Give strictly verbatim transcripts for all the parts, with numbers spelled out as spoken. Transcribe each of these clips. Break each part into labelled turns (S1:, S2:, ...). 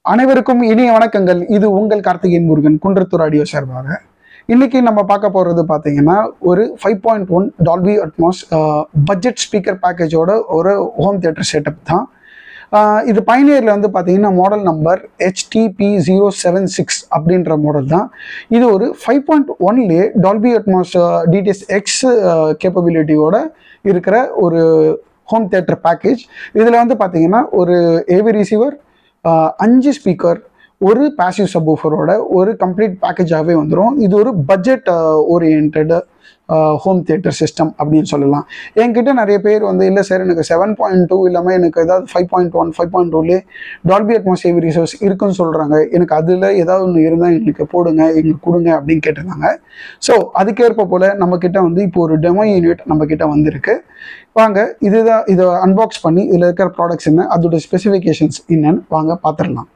S1: அனைவருக்கும் இனிய வணக்கங்கள். இது உங்கள் கார்த்திகேயன் முருகன் குன்றத்தூர் ஆடியோ சார்பாக. இன்னைக்கு நம்ம பார்க்க போகிறது பார்த்தீங்கன்னா ஒரு five point one Dolby Atmos budget speaker பேக்கேஜோட ஒரு ஹோம் தியேட்டர் செட்டப் தான். இது பைனியரில் வந்து பார்த்தீங்கன்னா model number H T P zero seven six அப்படின்ற மாடல் தான். இது ஒரு ஃபைவ் பாயிண்ட் ஒன்லேயே Dolby Atmos D T S X கேப்பபிலிட்டியோட இருக்கிற ஒரு ஹோம் தியேட்டர் பேக்கேஜ். இதில் வந்து பார்த்தீங்கன்னா ஒரு ஏவி ரிசீவர், அஞ்சு ஸ்பீக்கர், ஒரு பாசிவ் சப்வூஃபரோட ஒரு கம்ப்ளீட் பேக்கேஜாகவே வந்துடும். இது ஒரு budget orient home theatre system அப்படின்னு சொல்லலாம். என்கிட்ட நிறைய பேர் வந்து இல்லை சார் எனக்கு செவன் பாயிண்ட் டூ இல்லாமல் எனக்கு ஏதாவது five point one five point டூலே டால்பி அட்மாஸ் ஏவி ரிசோர்ஸ் இருக்குன்னு சொல்கிறாங்க, எனக்கு அதில் ஏதாவது ஒன்று இருந்தால் எங்களுக்கு போடுங்க, எங்களுக்கு கொடுங்க அப்படின்னு கேட்டிருந்தாங்க. ஸோ அதுக்கேற்ப போல் நம்மக்கிட்ட வந்து இப்போ ஒரு டெமோ யூனிட் நம்மக்கிட்ட வந்திருக்கு. வாங்க இதுதான் இதை அன்பாக்ஸ் பண்ணி இதில் இருக்கிற ப்ராடக்ட்ஸ் என்ன, அதோட ஸ்பெசிஃபிகேஷன்ஸ் என்னன்னு வாங்க பார்த்துடலாம்.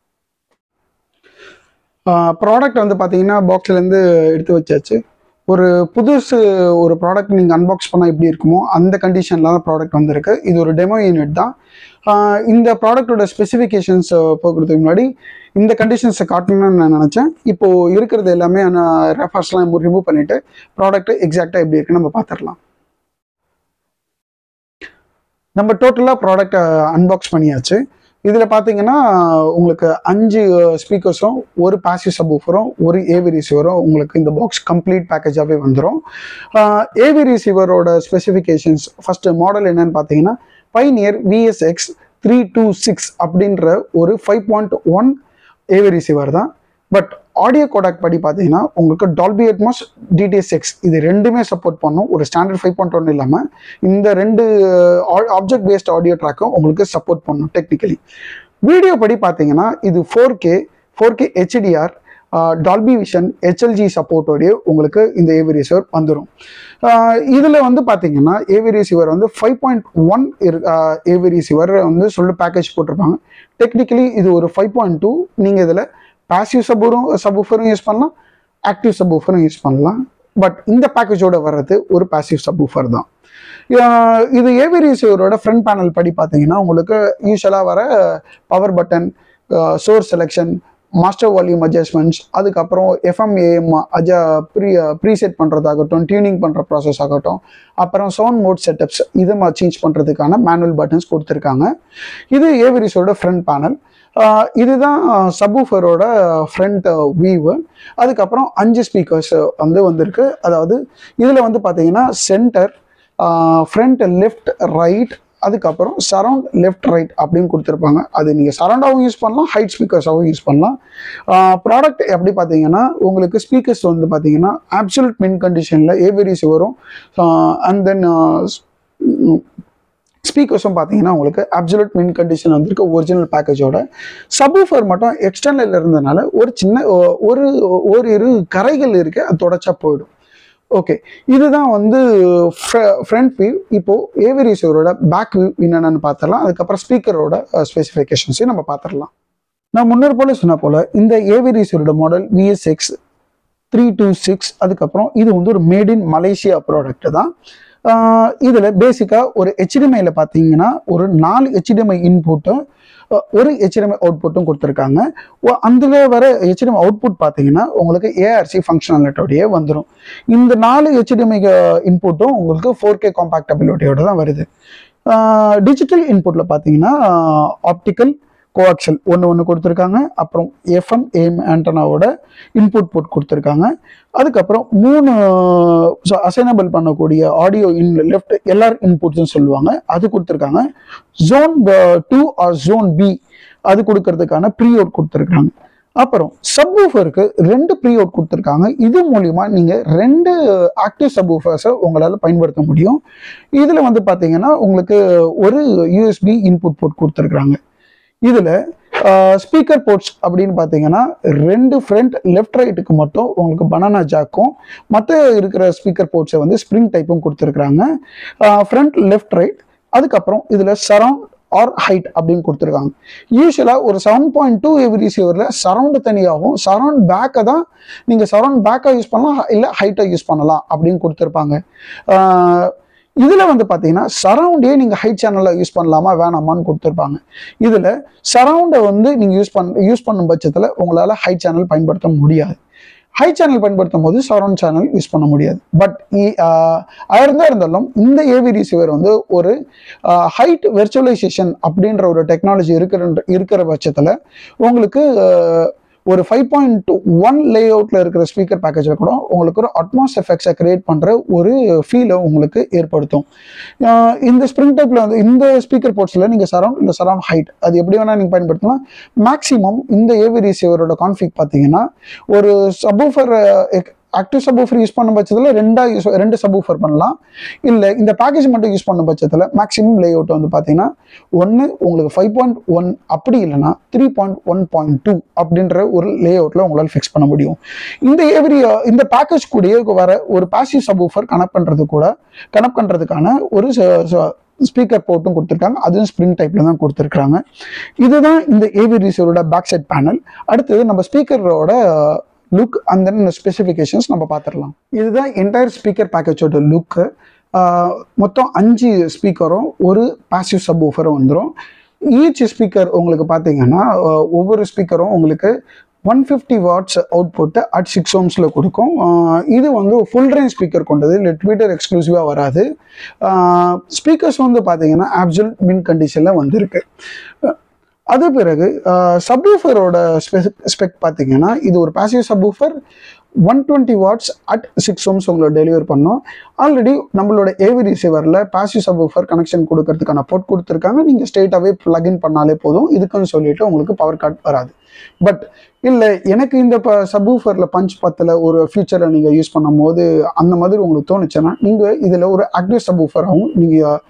S1: ப்ராடக்ட் வந்து பார்த்தீங்கன்னா பாக்ஸ்லேருந்து எடுத்து வச்சாச்சு. ஒரு புதுசு ஒரு ப்ராடக்ட் நீங்கள் அன்பாக்ஸ் பண்ணால் எப்படி இருக்குமோ அந்த கண்டிஷனில் தான் ப்ராடக்ட் வந்திருக்கு. இது ஒரு டெமோ யூனிட் தான். இந்த ப்ராடக்டோட ஸ்பெசிஃபிகேஷன்ஸ் போகிறதுக்கு முன்னாடி இந்த கண்டிஷன்ஸை காட்டணும்னு நான் நினச்சேன். இப்போது இருக்கிறது எல்லாமே நான் ரெஃபர்ஸ்லாம் ரிமூவ் பண்ணிவிட்டு ப்ராடக்ட் எக்ஸாக்டாக எப்படி இருக்குன்னு நம்ம பார்த்துடலாம். நம்ம டோட்டலாக ப்ராடக்டை அன்பாக்ஸ் பண்ணியாச்சு. இதில் பார்த்தீங்கன்னா உங்களுக்கு அஞ்சு ஸ்பீக்கர்ஸும், ஒரு பாசிவ் சப்வூஃபரும், ஒரு ஏவி ரிசீவரும் உங்களுக்கு இந்த பாக்ஸ் கம்ப்ளீட் பேக்கேஜாகவே வந்துடும். ஏவி ரிசீவரோட ஸ்பெசிஃபிகேஷன்ஸ் ஃபஸ்ட்டு மாடல் என்னன்னு பார்த்தீங்கன்னா Pioneer V S X three two six அப்படின்ற ஒரு five point one AV receiver தான். பட் ஆடியோ கோடாக் படி பார்த்தீங்கன்னா உங்களுக்கு Dolby Atmos D T S X இது ரெண்டுமே சப்போர்ட் பண்ணும். ஒரு ஸ்டாண்டர்ட் ஃபைவ் பாயிண்ட் ஒன் இல்லாமல் இந்த ரெண்டு ஆப்ஜெக்ட் பேஸ்ட் ஆடியோ ட்ராக்கும் உங்களுக்கு சப்போர்ட் பண்ணும் டெக்னிக்கலி. வீடியோ படி பார்த்தீங்கன்னா இது four K four K H D R Dolby Vision H L G சப்போர்ட்டோடைய உங்களுக்கு இந்த ஏவி ரிசீவர் வந்துடும். இதில் வந்து பார்த்தீங்கன்னா ஏவி ரிசீவர் வந்து five point one AV receiver வந்து சொல்லி பேக்கேஜ் போட்டிருப்பாங்க. டெக்னிக்கலி இது ஒரு ஃபைவ் பாயிண்ட் டூ. நீங்கள் இதில் பாசிவ் சப்வூஃபரும் சப்வூஃபரும் யூஸ் பண்ணலாம், ஆக்டிவ் சப்வூஃபரும் யூஸ் பண்ணலாம். பட் இந்த பேக்கேஜோட வர்றது ஒரு பாசிவ் சப்வூஃபர் தான். இது ஏவி ரிசீவரோட ஃப்ரண்ட் பேனல் படி பார்த்தீங்கன்னா உங்களுக்கு யூஸ்வலாக வர power button, source selection, master volume adjustments, அதுக்கப்புறம் எஃப்எம் ஏஎம் அஜா ப்ரீ ப்ரீசெட் பண்ணுறதாகட்டும், டியூனிங் பண்ணுற ப்ராசஸ் ஆகட்டும், அப்புறம் சவுண்ட் மோட் செட்டப்ஸ் இதை சேஞ்ச் பண்ணுறதுக்கான மேனுவல் பட்டன்ஸ் கொடுத்துருக்காங்க. இது ஏவி ரிசீவரோட ஃப்ரண்ட் பேனல். இதுதான் சப்வூஃபரோட ஃப்ரண்ட் வியூவு. அதுக்கப்புறம் அஞ்சு ஸ்பீக்கர்ஸ் வந்து வந்திருக்கு. அதாவது இதில் வந்து பார்த்தீங்கன்னா சென்டர், ஃப்ரண்ட் லெஃப்ட் ரைட், அதுக்கப்புறம் சரவுண்ட் லெஃப்ட் ரைட் அப்படின்னு கொடுத்துருப்பாங்க. அது நீங்கள் சரவுண்டாகவும் யூஸ் பண்ணலாம், ஹைட் ஸ்பீக்கர்ஸாகவும் யூஸ் பண்ணலாம். ப்ராடக்ட் எப்படி பார்த்தீங்கன்னா உங்களுக்கு ஸ்பீக்கர்ஸ் வந்து பார்த்தீங்கன்னா அப்சல்யூட் மின் கண்டிஷனில் ஏவி ரிசீவரும் அண்ட் தென் ஸ்பீக்கர்ஸும் பார்த்தீங்கன்னா உங்களுக்கு அப்சல்யூட் மின் கண்டிஷன் வந்திருக்கு ஒரிஜினல் பேக்கேஜோட. சப்வூஃபர் மட்டும் எக்ஸ்டர்னல் இருந்ததுனால ஒரு சின்ன ஒரு ஒரு இரு கரைகள் இருக்குது, அது தொடச்சா போயிடும். ஓகே, இதுதான் வந்து ஃப்ரண்ட் வியூ. இப்போது ஏவி ரிசீவரோட பேக் வியூ என்னென்னு பார்த்துடலாம். அதுக்கப்புறம் ஸ்பீக்கரோட ஸ்பெசிஃபிகேஷன்ஸையும் நம்ம பார்த்துடலாம். நான் முன்னர் போல சொன்ன போல் இந்த ஏவி ரிசீவரோட model V S X three two six. அதுக்கப்புறம் இது வந்து ஒரு மேட் இன் மலேசியா ப்ராடக்ட் தான். இதில் பேசிக்காக ஒரு H D M I பார்த்தீங்கன்னா ஒரு நாலு H D M I இன்புட்டும் ஒரு H D M I அவுட்புட்டும் கொடுத்துருக்காங்க. அதில் வர H D M I output பார்த்தீங்கன்னா உங்களுக்கு A R C ஃபங்க்ஷனாலிட்டியோடையே வந்துடும். இந்த நாலு H D M I இன்புட்டும் உங்களுக்கு ஃபோர் கே காம்பேக்டபிலிட்டியோட தான் வருது. டிஜிட்டல் இன்புட்டில் பார்த்தீங்கன்னா ஆப்டிக்கல் கோஆக்சல் ஒன்று ஒன்று கொடுத்துருக்காங்க. அப்புறம் எஃப்எம் ஏஎம் ஆண்டனாவோட இன்புட் போர்ட் கொடுத்துருக்காங்க. அதுக்கப்புறம் மூணு அசைனபிள் பண்ணக்கூடிய ஆடியோ இன் லெஃப்ட் எல்ஆர் இன்புட்ஸ்ன்னு சொல்லுவாங்க, அது கொடுத்துருக்காங்க. Zone two or zone B அது கொடுக்கறதுக்கான ப்ரீ அவுட் கொடுத்துருக்காங்க. அப்புறம் சப்வூஃபருக்கு ரெண்டு ப்ரீ அவுட் கொடுத்துருக்காங்க. இது மூலிமா நீங்கள் ரெண்டு ஆக்டிவ் சப்வூஃபர்ஸை உங்களால் பயன்படுத்த முடியும். இதில் வந்து பார்த்தீங்கன்னா உங்களுக்கு ஒரு யூஎஸ்பி இன்புட் போர்ட் கொடுத்துருக்குறாங்க. இதில் ஸ்பீக்கர் போர்ட்ஸ் அப்படின்னு பார்த்தீங்கன்னா ரெண்டு ஃப்ரண்ட் லெஃப்ட் ரைட்டுக்கு மட்டும் உங்களுக்கு பனானா ஜாக்கும், மற்ற இருக்கிற ஸ்பீக்கர் போர்ட்ஸை வந்து ஸ்ப்ரிங் டைப்பும் கொடுத்துருக்குறாங்க. Front left right. அதுக்கப்புறம் இதில் சரவுண்ட் ஆர் ஹைட் அப்படின்னு கொடுத்துருக்காங்க. யூஸ்வலாக ஒரு செவன் பாயிண்ட் டூ ஏவி ரிசீவரில் சரவுண்டு தனியாகவும் சரவுண்ட் பேக்கை தான் நீங்கள் சரவுண்ட் பேக்காக யூஸ் பண்ணலாம், இல்லை ஹைட்டாக யூஸ் பண்ணலாம் அப்படின்னு கொடுத்துருப்பாங்க. இதில் வந்து பார்த்தீங்கன்னா சரவுண்டே நீங்கள் ஹை சேனலில் யூஸ் பண்ணலாமா வேணாமான்னு கொடுத்துருப்பாங்க. இதில் சரவுண்டை வந்து நீங்கள் யூஸ் பண்ண யூஸ் பண்ணும் பட்சத்தில் உங்களால் ஹை சேனல் பயன்படுத்த முடியாது. ஹை சேனல் பயன்படுத்தும் போது சரவுண்ட் சேனல் யூஸ் பண்ண முடியாது. பட் இருந்தா இருந்தாலும் இந்த ஏவி ரிசீவர் வந்து ஒரு ஹைட் வெர்ச்சுவலைசேஷன் அப்படின்ற ஒரு டெக்னாலஜி இருக்கிற இருக்கிற பட்சத்தில் உங்களுக்கு ஒரு ஃபைவ் பாயிண்ட் ஒன் லே அவுட்ல இருக்கிற ஸ்பீக்கர் பேக்கேஜில் கூட உங்களுக்கு ஒரு அட்மாஸ் எஃபெக்ட்ஸை கிரியேட் பண்ணுற ஒரு ஃபீலை உங்களுக்கு ஏற்படுத்தும். இந்த ஸ்ப்ரிங் டைப்ல வந்து இந்த ஸ்பீக்கர் போர்ட்ஸில் நீங்கள் சரவுண்ட் இல்லை சரவுண்ட் ஹைட் அது எப்படி வேணால் நீங்கள் பயன்படுத்தலாம். மேக்ஸிமம் இந்த ஏவி ரிசீவரோட கான்ஃபிக் பார்த்தீங்கன்னா ஒரு சப்வூஃபர் ஆக்டிவ் சப்வூஃபர் யூஸ் பண்ணும் பட்சத்தில் ரெண்டா யூஸ் ரெண்டு சப்வூஃபர் பண்ணலாம். இல்லை இந்த பேக்கேஜ் மட்டும் யூஸ் பண்ணும் பட்சத்தில் மேக்ஸிமம் லே அவுட் வந்து பார்த்தீங்கன்னா ஒன்று உங்களுக்கு ஃபைவ் பாயிண்ட் ஒன் அப்படி இல்லைன்னா three point one point two அப்படின்ற ஒரு லே அவுட்டில் உங்களால் ஃபிக்ஸ் பண்ண முடியும். இந்த எவ்ரி இந்த பேக்கேஜ் கூடயே வர ஒரு பாசிவ் சப்வூஃபர் கனெக்ட் பண்ணுறது கூட கனெக்ட் பண்ணுறதுக்கான ஒரு ஸ்பீக்கர் போர்ட்டும் கொடுத்துருக்காங்க. அதுவும் ஸ்ப்ரிங் டைப்ல தான் கொடுத்துருக்காங்க. இதுதான் இந்த ஏவி ரிசீவரோட பேக் சைட் பேனல். அடுத்தது நம்ம ஸ்பீக்கரோட லுக் அண்ட் தென் ஸ்பெசிஃபிகேஷன்ஸ் நம்ம பார்த்துடலாம். இதுதான் என்டையர் ஸ்பீக்கர் பேக்கேஜோட லுக்கு. மொத்தம் அஞ்சு ஸ்பீக்கரும் ஒரு பாசிவ் சப்வூஃபரும் வந்துடும். ஈச் ஸ்பீக்கர் உங்களுக்கு பார்த்தீங்கன்னா ஒவ்வொரு ஸ்பீக்கரும் உங்களுக்கு one fifty watts output at six ஓம்ஸில் கொடுக்கும். இது வந்து ஃபுல் ரேஞ்ச் ஸ்பீக்கர் கொண்டது, இல்லை ட்விட்டர் எக்ஸ்க்ளூசிவாக வராது. ஸ்பீக்கர்ஸ் வந்து பார்த்தீங்கன்னா அப்சல்யூட் மின் கண்டிஷனில் வந்திருக்கு. அது பிறகு சப்வூஃபரோட ஸ்பெக் ஸ்பெக் பார்த்தீங்கன்னா இது ஒரு passive subwoofer one twenty watts at six ohms உங்களை டெலிவர் பண்ணோம். ஆல்ரெடி நம்மளோட ஏவி ரிசீவரில் பாசிவ் சப்வூஃபர் கனெக்ஷன் கொடுக்கறதுக்கான போர்ட் கொடுத்துருக்காங்க. நீங்கள் ஸ்ட்ரெயிட்டாகவே ப்ளக்இன் பண்ணாலே போதும். இதுக்குன்னு சொல்லிட்டு உங்களுக்கு பவர் கட் வராது. பட் இல்லை எனக்கு இந்த ப சப்வூஃபரில் பஞ்ச் பத்தில் ஒரு ஃபியூச்சரில் நீங்கள் யூஸ் பண்ணும் போது அந்த மாதிரி உங்களுக்கு தோணுச்சுன்னா நீங்கள் இதில் ஒரு ஆக்டிவ் சப்வூஃபராகவும் நீங்கள்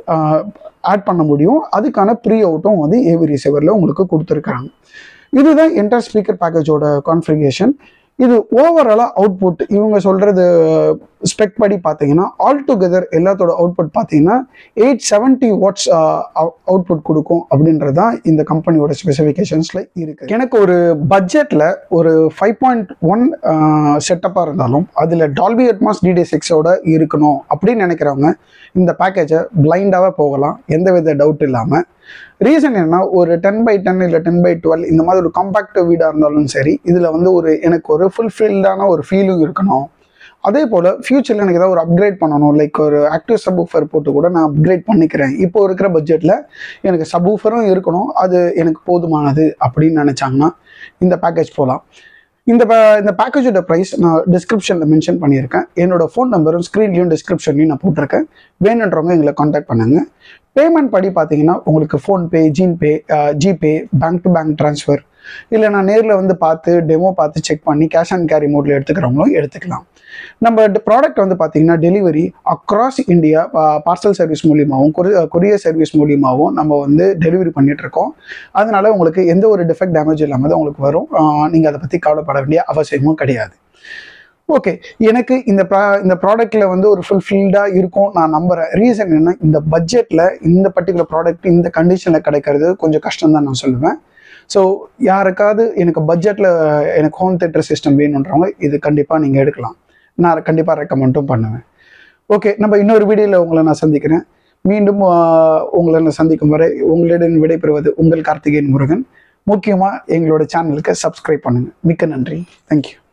S1: ஆட் பண்ண முடியும். அதுக்கான ப்ரீ அவுட்டும் வந்து ஏவி ரிசீவரில் உங்களுக்கு கொடுத்துருக்காங்க. இதுதான் என்டையர் ஸ்பீக்கர் பேக்கேஜோட கான்ஃபிகரேஷன். இது ஓவராலாக அவுட்புட் இவங்க சொல்கிறது ஸ்பெக் படி பார்த்தீங்கன்னா ஆல் டுகெதர் எல்லாத்தோட அவுட்புட் பார்த்தீங்கன்னா எயிட் செவன்ட்டி வாட்ஸ் அவுட்புட் கொடுக்கும் அப்படின்றது தான் இந்த கம்பெனியோட ஸ்பெசிஃபிகேஷன்ஸில் இருக்குது. எனக்கு ஒரு பட்ஜெட்டில் ஒரு ஃபைவ் பாயிண்ட் ஒன் செட்டப்பாக இருந்தாலும் அதில் டால்பி அட்மாஸ் டிடிஎஸ் சிக்ஸோட இருக்கணும் அப்படின்னு நினைக்கிறவங்க இந்த பேக்கேஜை பிளைண்டாகவே போகலாம், எந்த வித டவுட் இல்லாமல். ரீசன் என்ன, ஒரு டென் பை டென் இல்லை டென் பை டுவெல் இந்த மாதிரி ஒரு காம்பாக்ட் வீடாக இருந்தாலும் சரி, இதில் வந்து ஒரு எனக்கு ஒரு ஃபுல்ஃபில்டான ஒரு ஃபீலும் இருக்கணும். அதே போல் ஃபியூச்சரில் எனக்கு ஏதாவது ஒரு அப்கிரேட் பண்ணணும், லைக் ஒரு ஆக்டிவ் சப்வூஃபர் போட்டு கூட நான் அப்கிரேட் பண்ணிக்கிறேன், இப்போ இருக்கிற பட்ஜெட்டில் எனக்கு சப்வூஃபரும் இருக்கணும், அது எனக்கு போதுமானது அப்படின்னு நினச்சாங்கன்னா இந்த பேக்கேஜ் போகலாம். இந்த இந்த பேக்கேஜோட ப்ரைஸ் நான் டிஸ்கிரிப்ஷனில் மென்ஷன் பண்ணியிருக்கேன். என்னோட ஃபோன் நம்பரும் ஸ்க்ரீன்லையும் டிஸ்கிரிப்ஷன்லையும் நான் போட்டிருக்கேன். வேணுன்றவங்க எங்களை காண்டாக்ட் பண்ணுங்கள். பேமெண்ட் படி பார்த்தீங்கன்னா உங்களுக்கு PhonePe, GPay GPay bank to bank transfer, இல்லை நான் நேரில் வந்து பார்த்து டெமோ பார்த்து செக் பண்ணி கேஷ் அண்ட் கேரி மோடில் எடுத்துக்கிறவங்களும் எடுத்துக்கலாம். நம்ம ப்ராடக்ட் வந்து பார்த்தீங்கன்னா delivery across India parcel service மூலியமாகவும் கொரியர் சர்வீஸ் மூலியமாகவும் நம்ம வந்து டெலிவரி பண்ணிகிட்ருக்கோம். அதனால உங்களுக்கு எந்த ஒரு டிஃபெக்ட் டேமேஜ் இல்லாமல் தான் உங்களுக்கு வரும். நீங்கள் அதை பற்றி கவலைப்பட வேண்டிய அவசியமும் கிடையாது. ஓகே, எனக்கு இந்த ப்ரா இந்த ப்ராடக்ட்டில் வந்து ஒரு ஃபுல்ஃபில்டாக இருக்கும் நான் நம்புகிறேன். ரீசன் என்ன, இந்த பட்ஜெட்டில் இந்த பர்டிகுலர் ப்ராடக்ட் இந்த கண்டிஷனில் கிடைக்கிறது கொஞ்சம் கஷ்டம் தான் நான் சொல்லுவேன். ஸோ யாருக்காவது எனக்கு பட்ஜெட்டில் எனக்கு ஹோம் தியேட்டர் சிஸ்டம் வேணுன்றவங்க இது கண்டிப்பாக நீங்கள் எடுக்கலாம். நான் கண்டிப்பாக ரெக்கமெண்டும் பண்ணுவேன். ஓகே, நம்ம இன்னொரு வீடியோவில் உங்களை நான் சந்திக்கிறேன். மீண்டும் உங்களை நான் சந்திக்கும் வரை உங்களிடம் விடைபெறுவது உங்கள் கார்த்திகேயன் முருகன். முக்கியமாக எங்களோட சேனலுக்கு சப்ஸ்கிரைப் பண்ணுங்கள். மிக்க நன்றி. தேங்க்யூ.